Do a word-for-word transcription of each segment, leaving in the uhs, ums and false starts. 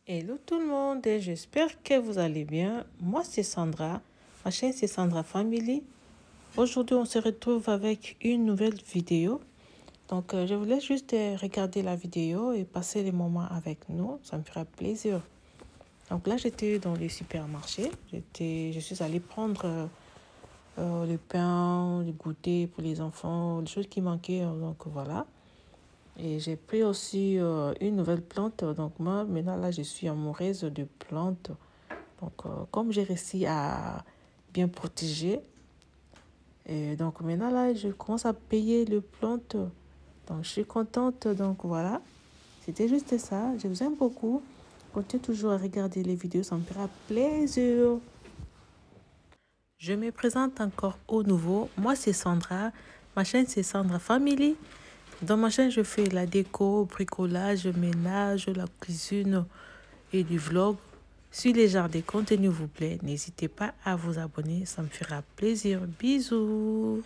Hello tout le monde, j'espère que vous allez bien. Moi c'est Sandra, ma chaîne c'est Sandra Family. Aujourd'hui on se retrouve avec une nouvelle vidéo. Donc euh, je voulais juste euh, regarder la vidéo et passer les moments avec nous, ça me fera plaisir. Donc là j'étais dans les supermarchés, j'étais, je suis allée prendre euh, euh, le pain, le goûter pour les enfants, les choses qui manquaient, donc voilà. Et j'ai pris aussi euh, une nouvelle plante. Donc moi, maintenant, là, je suis amoureuse de plantes. Donc, euh, comme j'ai réussi à bien protéger, et donc maintenant, là, je commence à payer les plantes. Donc, je suis contente. Donc, voilà. C'était juste ça. Je vous aime beaucoup. Continuez toujours à regarder les vidéos. Ça me fera plaisir. Je me présente encore au nouveau. Moi, c'est Sandra. Ma chaîne, c'est Sandra Family. Dans ma chaîne, je fais la déco, bricolage, ménage, la cuisine et du vlog. Si les genres de contenu vous plaît, n'hésitez pas à vous abonner, ça me fera plaisir. Bisous.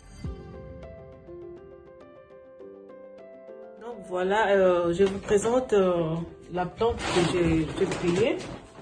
Donc voilà, euh, je vous présente euh, la plante que j'ai payée.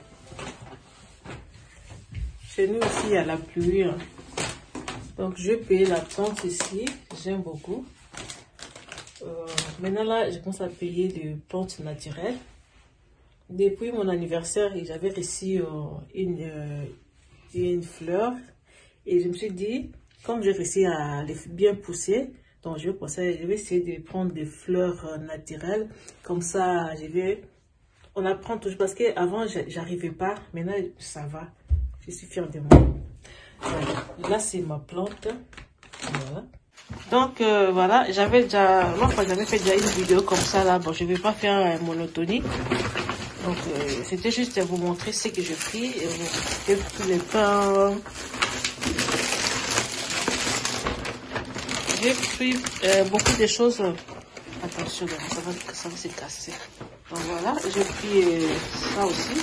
Chez nous ici, il y a la pluie. Donc je paye la plante ici, j'aime beaucoup. Euh, maintenant là, je commence à payer des plantes naturelles. Depuis mon anniversaire, j'avais reçu euh, une, euh, une fleur. Et je me suis dit, comme j'ai réussi à les bien pousser, donc je vais, je vais essayer de prendre des fleurs euh, naturelles. Comme ça, je vais, on apprend toujours. Parce qu'avant, j'arrivais pas. Maintenant, ça va. Je suis fière de moi. Voilà. Là, c'est ma plante. Voilà. Donc euh, voilà, j'avais déjà, moi j'avais fait déjà une vidéo comme ça là, bon je vais pas faire euh, monotonie. Donc euh, c'était juste à vous montrer ce que j'ai pris. J'ai pris les pains, j'ai pris euh, beaucoup de choses. Attention, ça va, ça va se casser. Donc voilà, j'ai pris euh, ça aussi.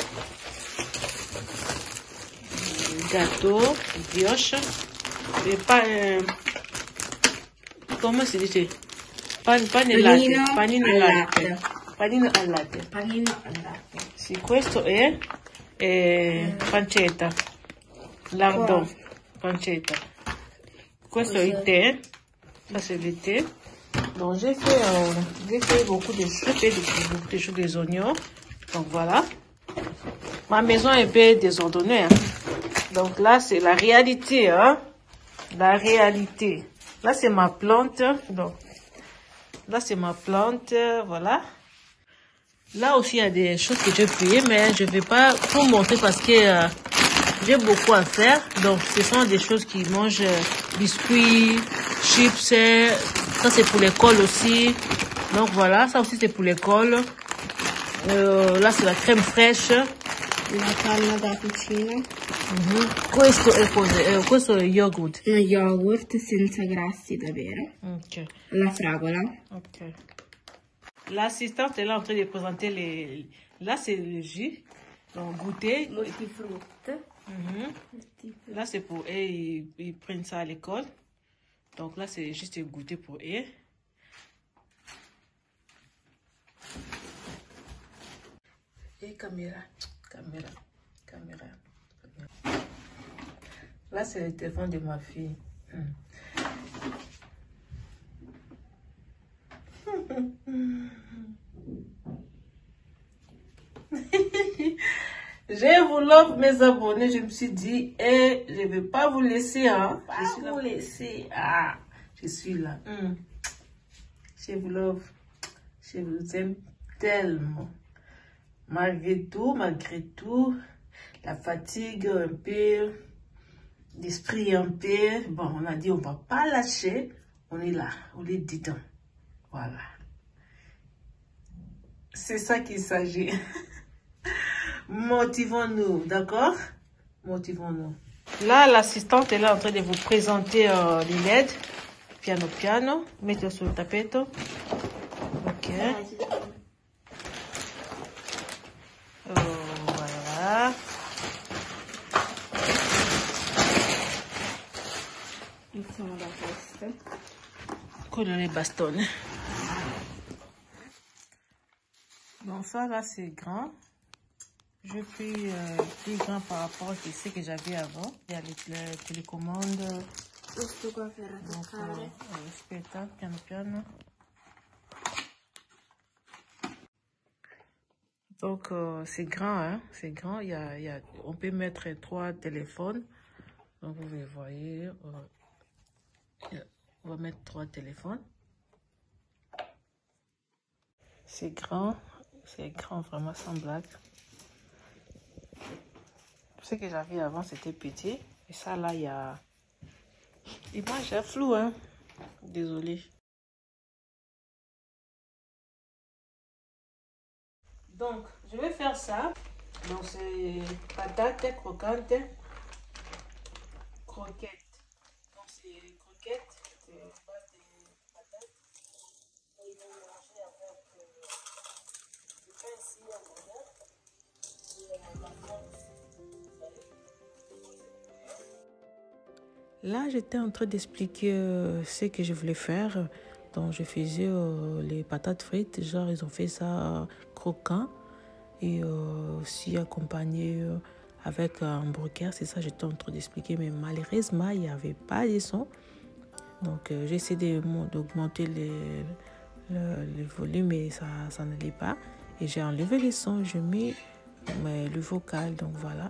Gâteau, brioche, et pas... Euh, come si dice? Pan, pane e latte. Panino e latte. Panino al latte. Panino al latte. Sì, questo è, è pancetta. Lardon. Wow. Pancetta. Questo è il thé. Ça c'est le thé. Donc j'ai fait, euh, j'ai fait beaucoup de choses, j'ai fait beaucoup de choses, des oignons. Donc voilà. Ma maison est un peu désordonnée. Hein. Donc là c'est la réalité. Hein. La réalité. Là, c'est ma plante. Donc, là, c'est ma plante. Voilà. Là aussi, il y a des choses que j'ai payées, mais je ne vais pas tout montrer parce que euh, j'ai beaucoup à faire. Donc, ce sont des choses qui mangent euh, biscuits, chips. Ça, c'est pour l'école aussi. Donc, voilà. Ça aussi, c'est pour l'école. Euh, là, c'est la crème fraîche. La panna da cucina. Mm-hmm. Questo è cosa? Eh, questo è yogurt. Uno yogurt senza grassi davvero. Ok. La fragola. Ok. L'assistante est là en train de présenter les... Là, c'est le jus. Donc, goûter. Multifrutte. Mm-hmm. Là, c'est pour eux. Ils, ils prennent ça à l'école. Donc, là, c'est juste goûter pour eux. Et caméra. Caméra. Caméra. Là, c'est le téléphone de ma fille. Hum. Je vous love mes abonnés. Je me suis dit, eh, je ne vais pas vous laisser. Hein. Pas je suis vous là. laisser. Ah, je suis là. Hum. Je vous love. Je vous aime tellement. Malgré tout, malgré tout, la fatigue un peu, l'esprit un peu, bon, on a dit on va pas lâcher, on est là, on est dedans, voilà. C'est ça qu'il s'agit. Motivons-nous, d'accord? Motivons-nous. Là, l'assistante est là en train de vous présenter euh, les L E D, piano piano, mettez sur le tapette. Ok. Oh, voilà. Il sono da queste. Quello les bastons. Bon, ça là c'est grand. Je suis euh, plus grand par rapport à ce que j'avais avant. Il y a les, les télécommandes. Questo qua per Donc, attaccare. euh, aspetta, piano piano. Donc, euh, c'est grand, hein? C'est grand. Il y a, il y a, on peut mettre trois téléphones. Donc, vous les voyez. Euh, on va mettre trois téléphones. C'est grand. C'est grand, vraiment, sans blague. Ce que j'avais avant, c'était petit. Et ça, là, il y a... L'image est floue, hein? Désolée. Donc, je vais faire ça. Donc, c'est patates croquantes. Croquettes. Donc, c'est croquettes. C'est base de patates. Et ils vont manger avec euh, du pain ici, en modèle. Et euh, la viande aussi. Là, j'étais en train d'expliquer euh, ce que je voulais faire. Donc, je faisais euh, les patates frites. Genre, ils ont fait ça euh, croquant. Et euh, aussi accompagné euh, avec un hamburger. C'est ça que j'étais en train d'expliquer. Mais malheureusement, il n'y avait pas de son. Donc, euh, j'ai essayé d'augmenter le, le, le volume et ça, ça n'allait pas. Et j'ai enlevé les sons. J'ai mis mais, le vocal. Donc, voilà.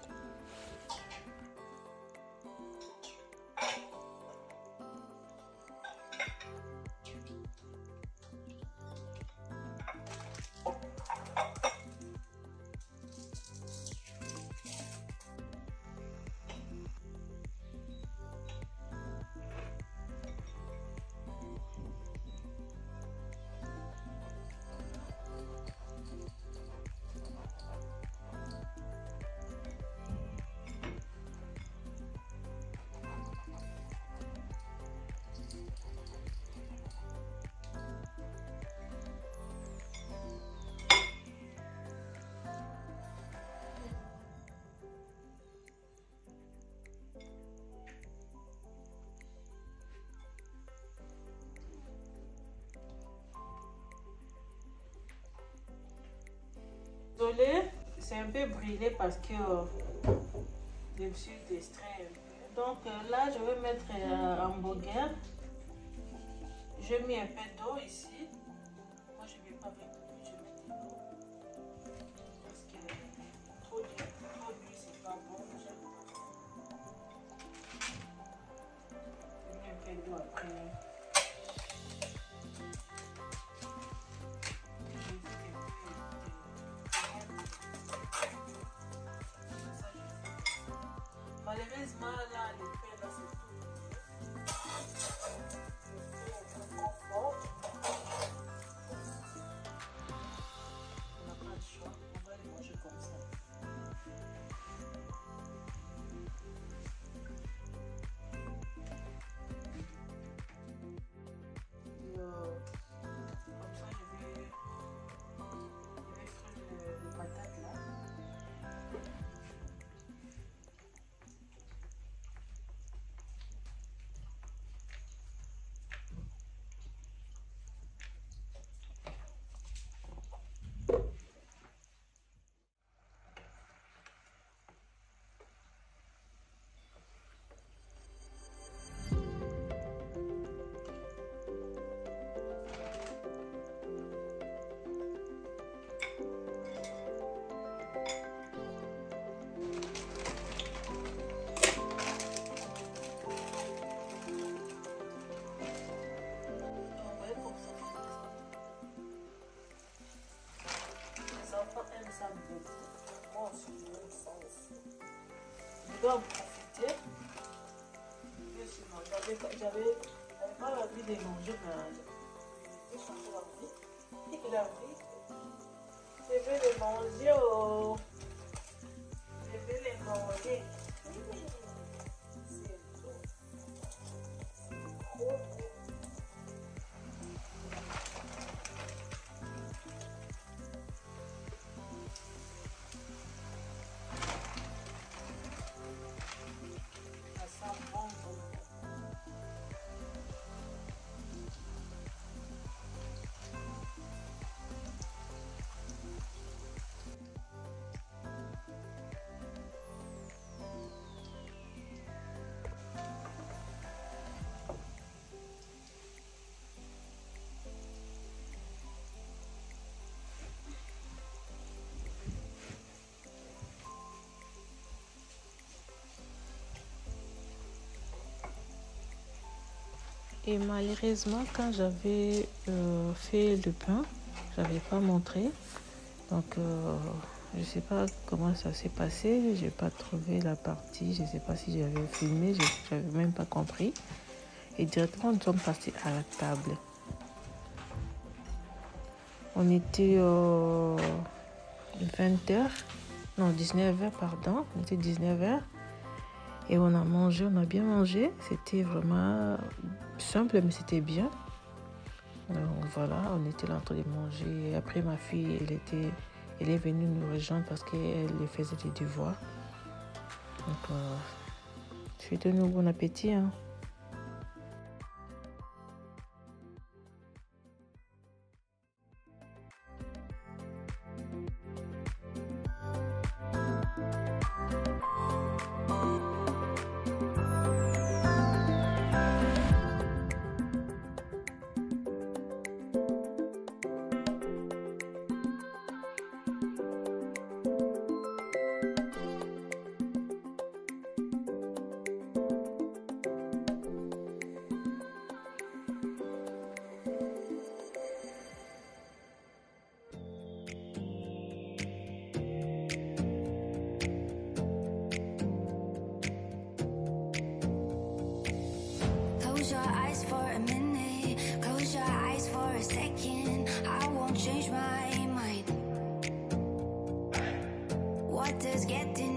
Désolée, c'est un peu brûlé parce que euh, je me suis distrait. Donc euh, là, je vais mettre un euh, hamburger. Je mets un peu d'eau ici. Moi, je ne vais pas mettre d'eau, je mets de l'eau. Parce que trop d'huile, trop d'huile, c'est pas bon. Je mets un peu d'eau après. Malheureusement, là, le pain, là, c'est tout. Le pain est trop fort. On n'a pas le choix. On va les manger comme ça. Et, euh, comme ça, je vais, je vais frire les patates là. Moi aussi, je veux ça aussi. Je dois en profiter. J'avais pas envie de manger, mais j'ai changé la vie. Il a pris. Je vais les manger au. Je vais les manger. C'est tout. Trop bon. Et malheureusement, quand j'avais euh, fait le pain, j'avais pas montré. Donc, euh, je sais pas comment ça s'est passé. J'ai pas trouvé la partie. Je sais pas si j'avais filmé. Je n'avais même pas compris. Et directement, nous sommes passés à la table. On était euh, vingt heures. Non, dix-neuf heures, pardon. On était dix-neuf heures. Et on a mangé, on a bien mangé. C'était vraiment simple, mais c'était bien. Donc voilà, on était là en train de manger. Et après, ma fille, elle, était, elle est venue nous rejoindre parce qu'elle faisait des devoirs. Donc, euh, souhaitez-nous bon appétit. Hein. Close your eyes for a minute, close your eyes for a second. I won't change my mind. What does getting